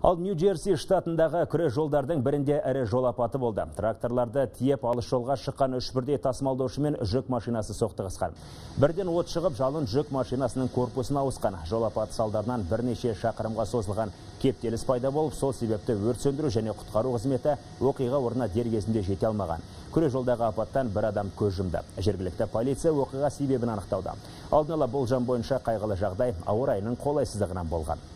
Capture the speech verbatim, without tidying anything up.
Ал Нью-Джерси штатындағы күре жолдардың бірінде ірі жол апаты болды. Тракторларды тиеп алыс жолға шыққан үш бірдей тасымалдаушы мен жүк машинасы соқтығысқан. Бірден от шығып, жалын жүк машинасының корпусына ауысқан. Жол апаты салдарынан бірнеше шақырымға созылған кептеліс пайда болып, сол себепті өрт сөндіру және құтқару қызметі оқиға орнына дер кезінде жете алмаған. Күре жолдағы апаттан бір адам көз жұмды. Жергілікті полиция оқиға себебін анықтауда. Алдын ала болжам бойынша қайғылы жағдай ауа райының қолайсыздығынан болған.